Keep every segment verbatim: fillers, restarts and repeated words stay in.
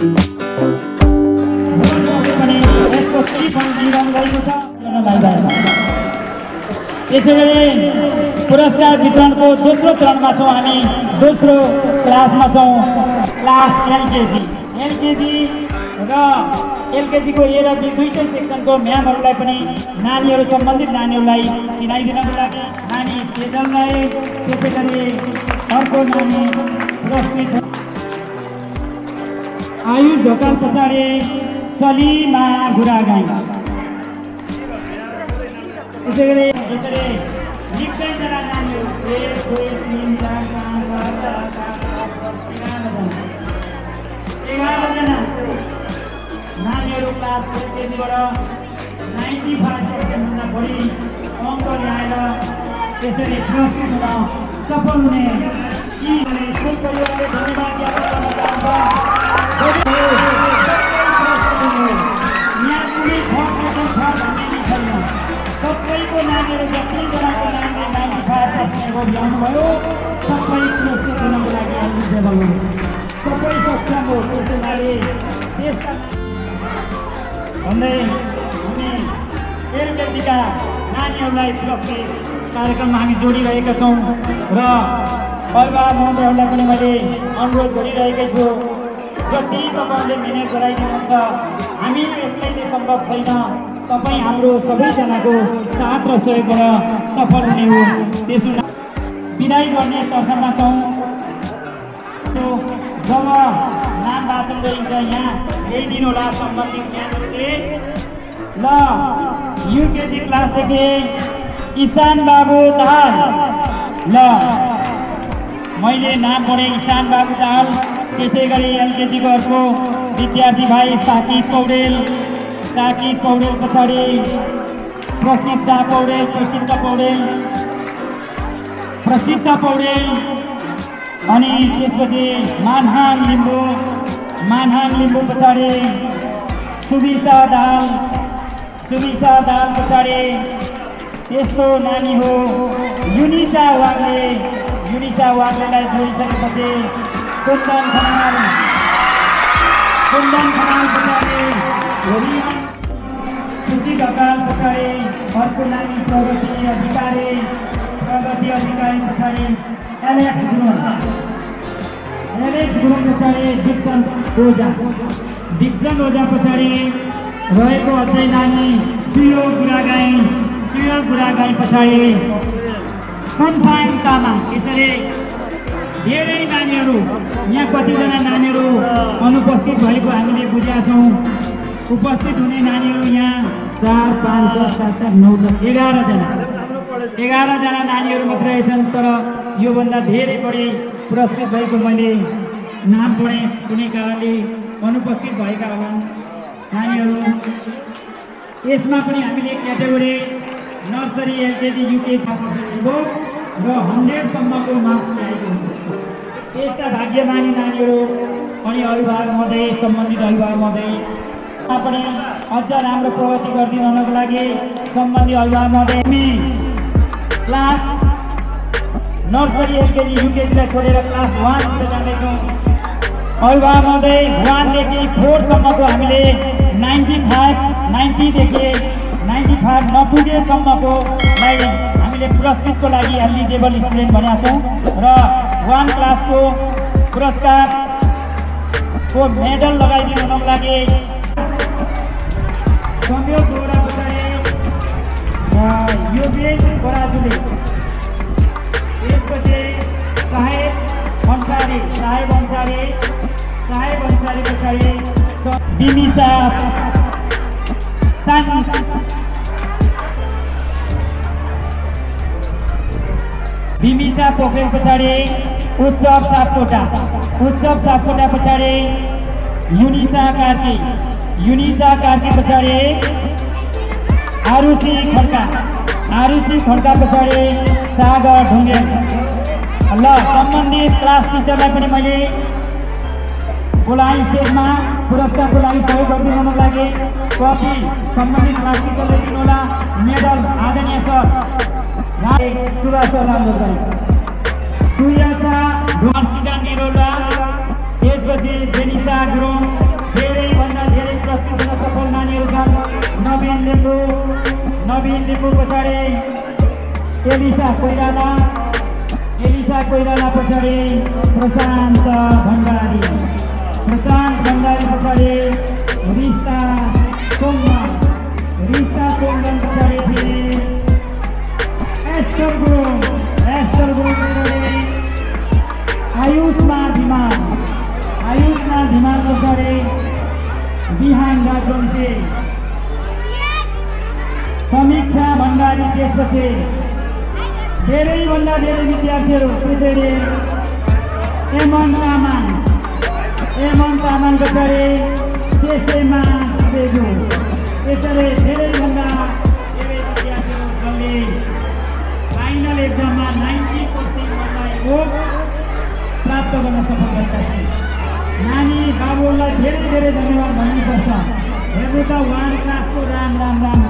पुरस्कार वितरण को दोस्रो चरणमा छौं हामी दोस्रो क्लासमा छौं क्लास एलकेजी एलकेजी र एलकेजी को ए र बी दुईटै सेक्सनको म्यामहरुलाई पनि नानीहरु सम्बन्धित नानीहरुलाई चिनाइदिनको लागि नानी सेजललाई त्यसैगरी अर्को नानी रश्मि आयुष ढोकाल पछाडि सलिमा गुरागाई त्यसैगरी त्यसैगरी निकै जना नानीहरु एक दुई तीन चार पाँच एघार जना नानीहरु क्लास एलकेजीबाट नाइन्टी फाइभ पर्सेन्टभन्दा बढी अङ्क ल्याएर त्यसरी पुरस्कृत हुन सफल हुने यी स्कुल परिवारले धन्यवाद ज्ञापन गर्न चाहन्छ। यहाँ कुनै थप छ भन्ने छैन। सबैको नानीहरु जतिजनाको नानीले नाइन्टी फाइभ पर्सेन्टको ल्याउनुभयो सबै पुरस्कृत हुनको लागि एलिजिबल हुनु सबै सक्षम हो। त्यसैले देशका भन्दै हामी एलकेजीका नानीहरूलाई पुरस्कृत कार्यक्रममा हामी जोडिरहेका छौँ र अभिभावक महोदयहरूलाई पनि मैले अनुरोध गरिरहेकै छु जति तपाईँहरूले मिहिनेत गराइदिनुहुन्छ हामी एक्लैले सम्भव छैन। तपाईँ हाम्रो सबैजनाको साथ र सहयोगबाट सफल हुने हो। त्यसो विदाई गर्ने तर्फमा छौँ। जब नाम वाचन गरिन्छ यहाँ ल्याइदिनु होला सम्बन्धित ज्ञानहरूले। ल युकेजी क्लासदेखि ईशान बाबु दाहाल, ल मैले नाम पढेँ ईशान बाबु दाहाल। त्यसै गरी एलकेजीको अर्को विद्यार्थी भाइ साकिब पौडेल, साकिब पौडेल पछाडि प्रसिद्ध पौडेल, प्रसिद्ध पौडेल प्रसिद्ध पौडेल अनि त्यसपछि मानहाङ लिम्बू, मानहाङ लिम्बू पछाडि सुविशा दाहाल, सुविशा दाहाल पछाडि त्यस्तो नानी हो युनिसा वाग्ले, युनिसा वाग्लेलाई जोडिसकेपछि कुन्दन खनाल, कुन्दन खनाल पछाडि सुची ढकाल पछाडि अर्को नानी प्रगति अधिकारी, प्रगति अधिकारी पछाडि एलेक्स गुरुङ, एलेक्स गुरुङ पछाडि डिक्सन ओझा, डिक्सन ओझा पछाडि रहेको अझै नानी सुयो गुरागाई, सुयो गुरागाई पछाडि सनसाइन तामाङ। यसरी धेरै नानीहरू यहाँ कतिजना नानीहरू अनुपस्थित भएको हामीले बुझेका छौँ। उपस्थित हुने नानीहरू यहाँ चार पाँच दस सात सात नौ दस एघारजना एघारजना नानीहरू मात्र रहेछन्। तर योभन्दा धेरै बढी पुरस्कृत भएको मैले नाम पढेँ, कुनै कारणले अनुपस्थित भएका हुन् नानीहरू। यसमा पनि हामीले क्याटेगोरी नर्सरी एलकेजी युकेजी र हन्ड्रेडसम्मको मार्क्स ल्याएको हुन्छ। यस्ता भाग्यमानी नानीहरू अनि अभिभावक महोदय, सम्बन्धित अभिभावक महोदय पनि अझ राम्रो प्रगति गरिदिनको लागि सम्बन्धित अभिभावक महोदय हामी क्लास नर्सरी एलकेजी युकेजीलाई छोडेर क्लास वान जाँदैछौँ। अभिभावक महोदय वानदेखि फोरसम्मको हामीले नाइन्टी फाइभ नाइन्टीदेखि नाइन्टी फाइभ नपुगेसम्मकोलाई हामीले पुरस्कृतको लागि एलिजिबल स्टुडेन्ट भनेका छौँ र वान क्लासको पुरस्कारको मेडल लगाइदिनु हुनको लागि संयोग गोरा पछाडि योगेश बराजुले, त्यसपछि साहेब भन्सारी, साहेब भन्सारी, साहेब भन्सारी पछाडि बिमिसा बिमिसा पोखरेल पछाडि उत्सव सापकोटा, उत्सव सापकोटा पछाडि युनिसा कार्की, युनिसा कार्की पछाडि आरुषि खड्का, आरुषि खड्का पछाडि सागर ढुङ्गेल। ल सम्बन्धित क्लास टिचरलाई पनि मैले बोलाएँ स्टेजमा पुरस्कारको लागि सहयोग गरिदिनुको लागि। कपी सम्बन्धित क्लास टिचरले दिनुहोला। मेडल आदरणीय सर सुभाष सरलाई सुयासा ढुवासिका निरोला, त्यसपछि जेनिसा गुरुङ, नवीन लिम्बू पछाडि एलिसा कोइराला एलिसा कोइराला पछाडि प्रशान्त भण्डारी प्रशान्त भण्डारी पछाडि रिस्ता सोमन रिस्ता सोमन पछाडि थिए एस्टर गुरुङ एस्टर गुरुङ आयुष्मान धिमाल आयुष्मान धिमाल पछाडि बिहान राजवंशी समीक्षा भण्डारी त्यसपछि धेरैभन्दा धेरै विद्यार्थीहरू त्यसरी एमन तामाङ एमन तामाङ पछाडि त्यसैमा सेगु यसरी धेरैभन्दा धेरै विद्यार्थीहरू जसले फाइनल एक्जाममा नाइन्टी पर्सेन्टभन्दा प्राप्त गर्न सफल भएका थिए। नानी बाबुलाई धेरै धेरै धन्यवाद भन्नुपर्छ। हेर्नु त वान क्लासको राम राम राम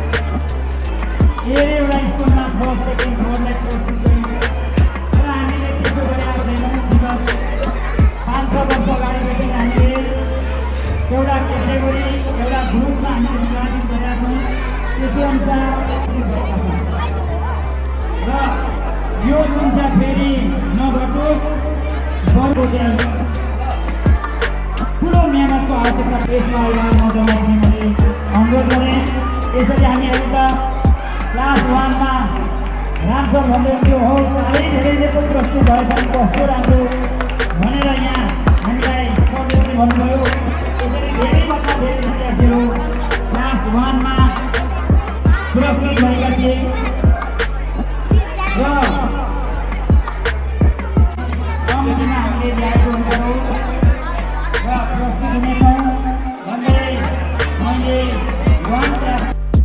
धेरै एउटा स्कुलमा फर्स्ट सेकेन्ड थर्डलाई कोसिस गरिन्छ तर हामीले त्यसो गरेका छैनौँ। विगत पाँच छ वर्ष अगाडिदेखि हामीले एउटा क्याटेगोरी एउटा ग्रुपमा हामीले विभाजित गरेका छौँ। त्यसै अनुसार र यो संख्या फेरि नघटोस् बढ्दो ठुलो मेहनतको आवश्यकता यसमा नजमाउने मैले अनुरोध गरेँ। यसरी हामीहरू त क्लास वानमा राम्रो भन्दै थियो हो साह्रै धेरैले पनि प्रस्तुत भएछन् कस्तो राम्रो भनेर यहाँ हामीलाई सरले भन्नुभयो। यसरी धेरैभन्दा धेरै विद्यार्थीहरू क्लास वानमा पुरस्कृत भएका थिए र कम्तीमा हामीले ल्याएको हुन्छौँ र पुरस्कृत हुनेछौँ भन्दै मैले वान क्लास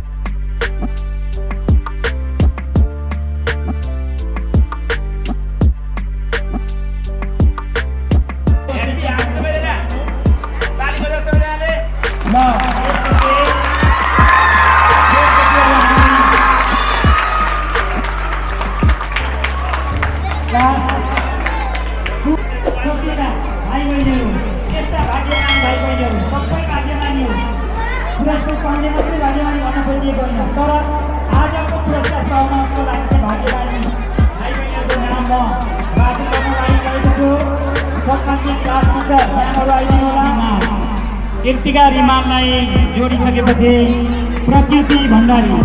तर आजको पुरस्कार पाउनको लागि भाग्यमानी भाइ बहिनीहरूको नाम म बाटो गर्न लागिरहेको छु। सम्बन्धित क्लास टिचर नामहरू आइदिनु होला। कृतिका रिमाललाई जोडिसकेपछि प्रकृति भण्डारी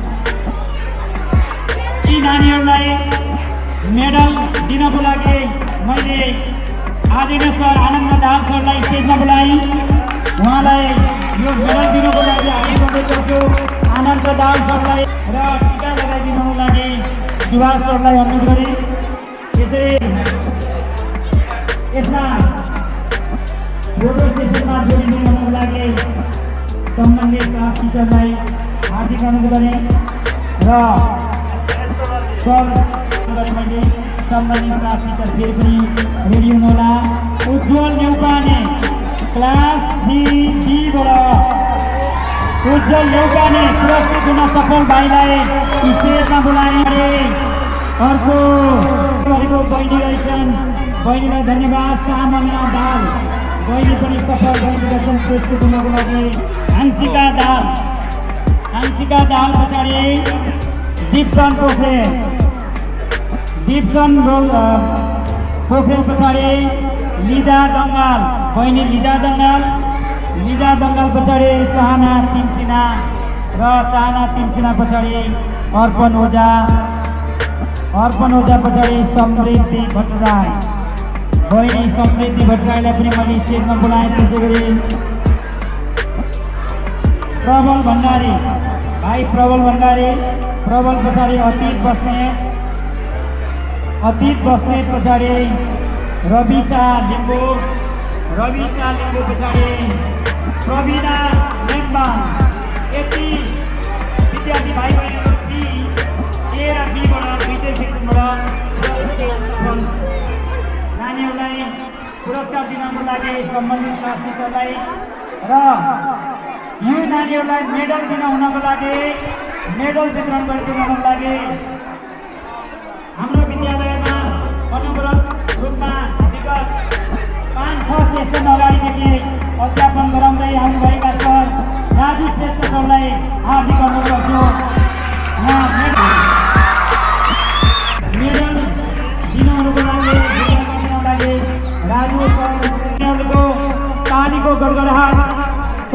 यी नानीहरूलाई मेडल दिनको लागि मैले आदरणीय सर आनन्द दाहाल सरलाई स्टेजमा बोलाएँ। उहाँलाई यो मेडल दिनको लागि हामी गर्दै गर्छु। आनन्द दाहाल सरलाई र टिका लगाइदिनुको लागि सुभाष सरलाई अनुरोध गरेँ। यसै यसमा फोटो सेसनमा जोडिदिनुको लागि सम्बन्धित क्लास टिचरलाई हार्दिक अनुरोध गरेँ र सर मैले सम्बन्धित क्लास टिचर फेरि पनि रेडी हुनुहोला। उज्जवल न्यौपाने क्लास थ्री डीबाट उज्जवल न्यौपाने पुरस्कृत हुन सफल भाइलाई स्टेजमा बोलाए। अर्को बहिनी रहेछन्, बहिनीलाई धन्यवाद। सामन्ना दाल बहिनी पनि सफल भएका छन् पुरस्कृत हुनको लागि। हंसिका दाल हंसिका दाल पछाडि दीप्सन पोखरेल दीप्सन पोखरेल पछाडि लिजा दङ्गाल बहिनी लिजा दङ्गाल लिजा दङ्गाल पछाडि चाहना तिमसिना र चाहना तिमसिना पछाडि अर्पण ओझा अर्पण ओझा पछाडि समृद्धि भट्टराई बहिनी समृद्धि भट्टराईलाई पनि मैले स्टेजमा बोलाएँ। त्यसै गरी प्रबल भण्डारी भाइ प्रबल भण्डारी प्रबल पछाडि अतीत बस्नेत अतीत बस्नेत पछाडि रविशा लिम्बू रविशा लिम्बू पछाडि प्रवीणा लेम्बा। यति विद्यार्थी भाइ बहिनीहरू बी ए र बीबाट दुईटै सेक्सनबाट नानीहरूलाई पुरस्कार दिनको लागि सम्बन्धित क्लास टिचरलाई र यो नानीहरूलाई मेडल दिन हुनको लागि मेडल वितरण गरिदिनको लागि हाम्रो विद्यालयमा अनवरत रूपमा विगत पाँच छ सेसन अगाडिदेखि अध्यापन गराउँदै आउनुभएका सर राजु श्रेष्ठ सरलाई हार्दिक अनुरोध गर्छु।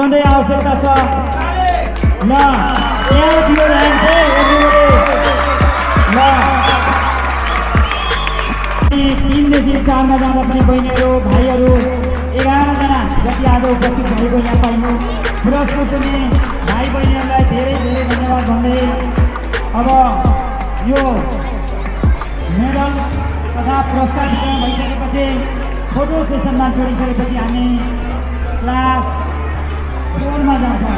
सधैँ आवश्यकता छ। ल यहाँ दियो ध्यान ल तीनदेखि चारमा जाँदा पनि बहिनीहरू भाइहरू एघारजना जति आज उपस्थित भएको यहाँ पाइनु पुरस्कार पनि भाइ बहिनीहरूलाई धेरै धेरै धन्यवाद भन्दै अब यो मेडल तथा पुरस्कार वितरण भइसकेपछि फोटो सेसनमा जोडिसकेपछि हामी क्लास फोरमा जान्छौँ।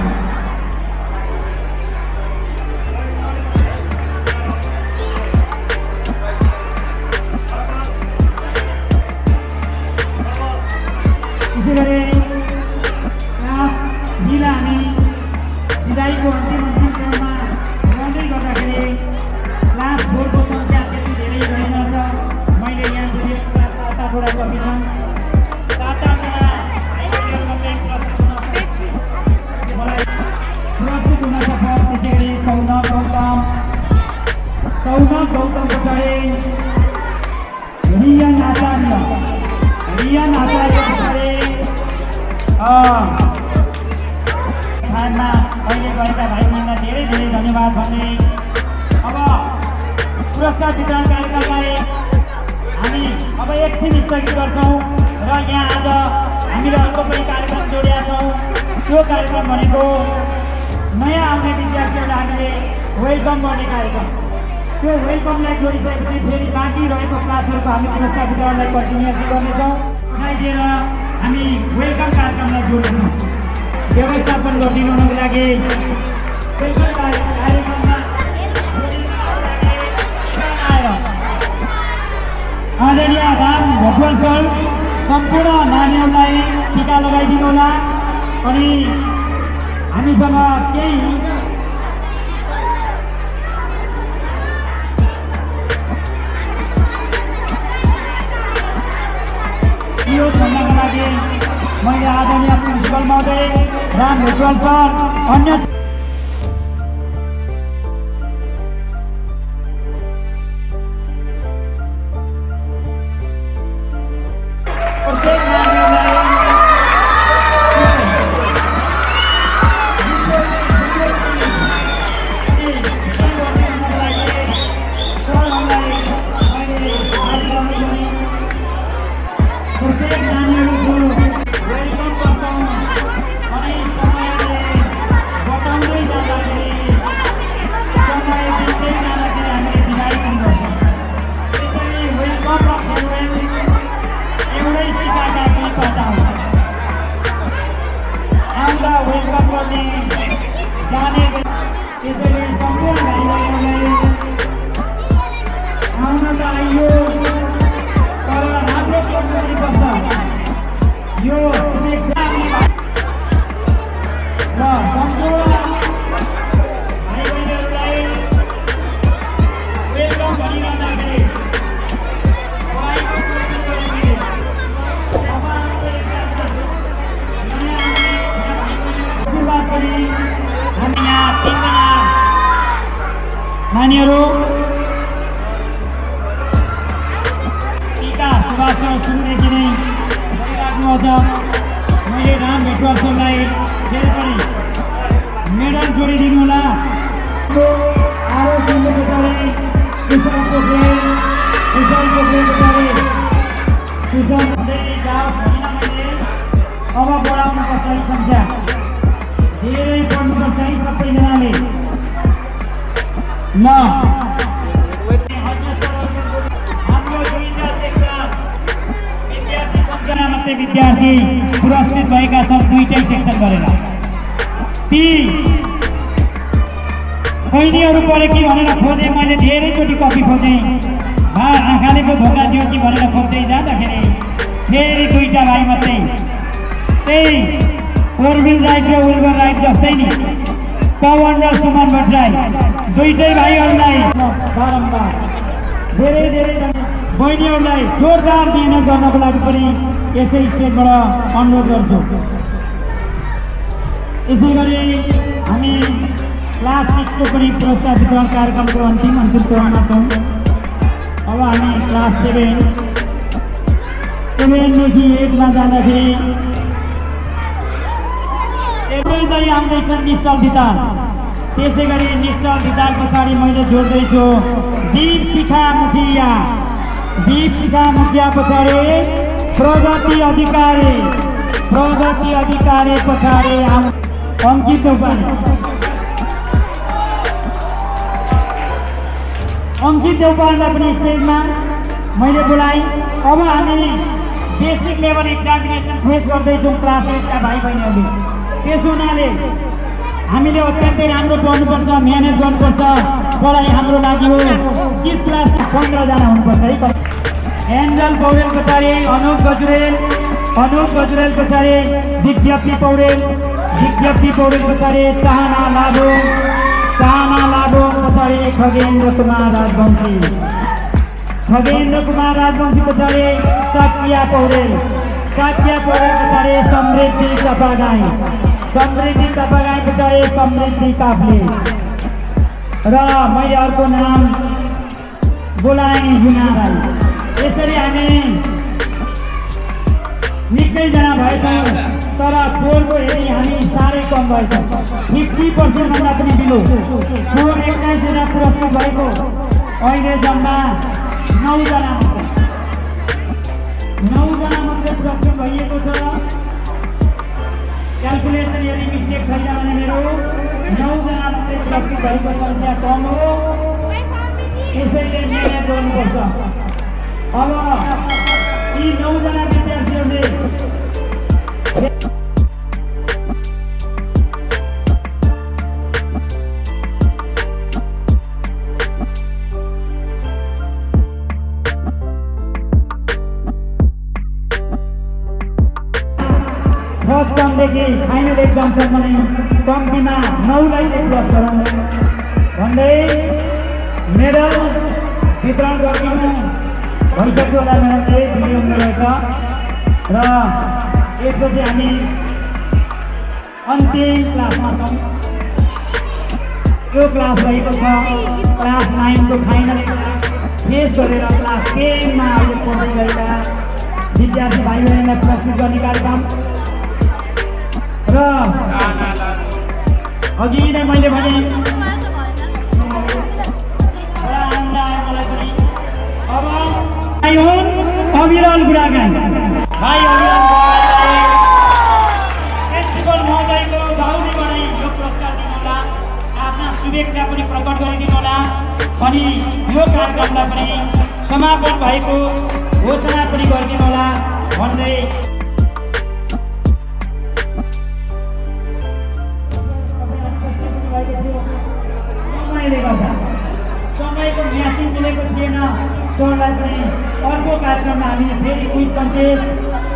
त्यसैगरी क्लास बिला हामी विदाईको अन्तिम अन्तिम क्रममा रहँदै गर्दाखेरि क्लास फोरको सङ्ख्या त्यति धेरै रहेनछ। मैले यहाँ बुझेँ क्लास सात आठवटा कपी छन्, सात आठवटा मलाई सुरक्षित हुन सक्छ। त्यसैगरी सौनक गौतम सौनक गौतमको चाहिँ रियन आचार्य रियन आचार्यको पछाडि स्थानमा अहिले गएका भाइ बहिनीलाई धेरै धेरै धन्यवाद भन्दै अब पुरस्कार वितरण कार्यक्रमलाई हामी अब एकछिन स्थगित गर्छौँ र यहाँ आज हामीले अर्को पनि कार्यक्रम जोडेका छौँ। त्यो कार्यक्रम भनेको नयाँ आउने विद्यार्थीहरूलाई हामीले वेलकम गर्ने कार्यक्रम। त्यो वेलकमलाई जोडिसकेपछि फेरि बाँकी रहेको क्लासहरूको हामी पुरस्कार वितरणलाई कन्टिन्युस गर्नेछौँ। दिएर हामी वेलकम कार्यक्रमलाई जोड्छौँ। व्यवस्थापन गरिदिनुको लागि वेलकम कार्यक्रममा आदरणीय राम भोटवाल सर सम्पूर्ण नानीहरूलाई टिका लगाइदिनु होला। अनि हामीसँग केही यो भन्नको लागि मैले आदरणीय प्रिन्सिपल महोदय राम भोटवाल सर अन्य नानीहरू टीका सुभाषण सुरुदेखि नै गरिराख्नुहुन्छ। मैले राम भेटवाल सरलाई फेरि पनि मेडल जोडिदिनु होला। आरोप पछाडि कुशल पोखरे कुशल पोखरे पछाडि कुशल हुँदै जाओस् भनिन मैले। अब बढाउनुपर्छ है सङ्ख्या, धेरै पढ्नुपर्छ है सबैजनाले। ल हाम्रो दुईटा सेक्सन विद्यार्थी संख्या मात्रै विद्यार्थी पुरस्कृत भएका छन् दुईटै सेक्सन गरेर। ती बहिनीहरू पढे कि भनेर खोजेँ मैले, धेरैचोटि कपी खोजेँ, भा आँखाले पो धोका दियो कि भनेर खोज्दै जाँदाखेरि फेरि दुईटा भाइ मात्रै, त्यही फोर व्हिल राइड र विल्बर राइड जस्तै नि पवन र सुमन भट्टराई दुईटै भाइहरूलाई बारम्बार धेरै धेरै बहिनीहरूलाई जोरदार दिन गर्नको लागि पनि यसै स्टेजबाट अनुरोध गर्छु। यसै गरी हामी क्लास सिक्सको पनि पुरस्कार वितरण कार्यक्रमको अन्तिम अन्तिम चरणमा छौँ। अब हामी क्लास सेभेन सेभेनदेखि एटमा जाँदाखेरि दौड्दै आउँदैछन् निश्चल भिताल। त्यसै गरी निश्चल भिताल पछाडि मैले जोड्दैछु दीप शिखा मुखिया। दीप शिखा मुखिया पछाडि प्रगति अधिकारी। प्रगति अधिकारी पछाडि अंकित देउपाने। अंकित देउपानेलाई पनि स्टेजमा मैले बोलाएँ। अब हामी बेसिक लेभल एक्जामिनेसन फेस गर्दैछौँ क्लास एटका भाइ बहिनीहरूले। त्यसो हुनाले हामीले अत्यन्तै राम्रो पढ्नुपर्छ, म्यानेज गर्नुपर्छ। पढाइ हाम्रो लागि हो। सिक्स क्लास पन्ध्रजना हुनुपर्छ है। एन्जल पौडेल पछाडि अनुप गजुरेल। अनुप गजुरेल पछाडि विज्ञप्ति पौडेल। विज्ञप्ति पौडेल पछाडि चाहना लाभो। चाहना लाभो पछाडि खगेन्द्र कुमार राजवंशी। खगेन्द्र कुमार राजवंशी पछाडि साकिया पौडेल। साकिया पौडेल पछाडि समृद्धि चपागाई। समृद्धि चपागाई पछाडि समृद्धि काफ्ले। र मैले अर्को नाम बोलाएँ युना राई। यसरी हामी निकैजना भएछौँ, तर पोलको हेरी हामी साह्रै कम भएछौँ। फिफ्टी पर्सेन्टभन्दा पनि बिलो पोल एक्काइसजना पुरस्कृत भएको। अहिले जम्मा नौजना मात्रै नौजना मात्रै पुरस्कृत भइएको छ। क्यालकुलेसन यदि मिस्टेक छैन भने मेरो नौजना मात्रै पुरस्कृत भएको सङ्ख्या कम हो। यसैले मिहिनेत गर्नुपर्छ। अब यी नौजना विद्यार्थीहरूले फर्स्ट टर्मदेखि फाइनल एक्जामसम्म नै कम्तीमा नौलाई चाहिँ प्लस गरौँ भन्दै मेडल वितरण गरिदिनु भइसक्यो होला। म्याडमले भिडियो रहेछ र यसपछि हामी अन्तिम क्लासमा छौँ। यो क्लास रहेको छ क्लास नाइनको फाइनल फेस गरेर क्लास टेनमा अहिले पढ्दै गएका विद्यार्थी भाइ बहिनीलाई प्रस्तुत गर्ने कार्यक्रम। र अघि नै मैले भने अब अविरल गुणागान भाइ अविरल प्रिन्सिपल महोदयको बाहुलीबाटै यो पुरस्कार दिनुहोला। आफ्ना शुभेच्छा पनि प्रकट गरिदिनु होला। अनि यो कार्यक्रमलाई पनि समापन भएको घोषणा पनि गरिदिनु होला भन्दै समयले गर्दा समयको म्याचिङ मिलेको थिएन। सरलाई चाहिँ अर्को कार्यक्रममा हामी फेरि क्विज कन्टेस्ट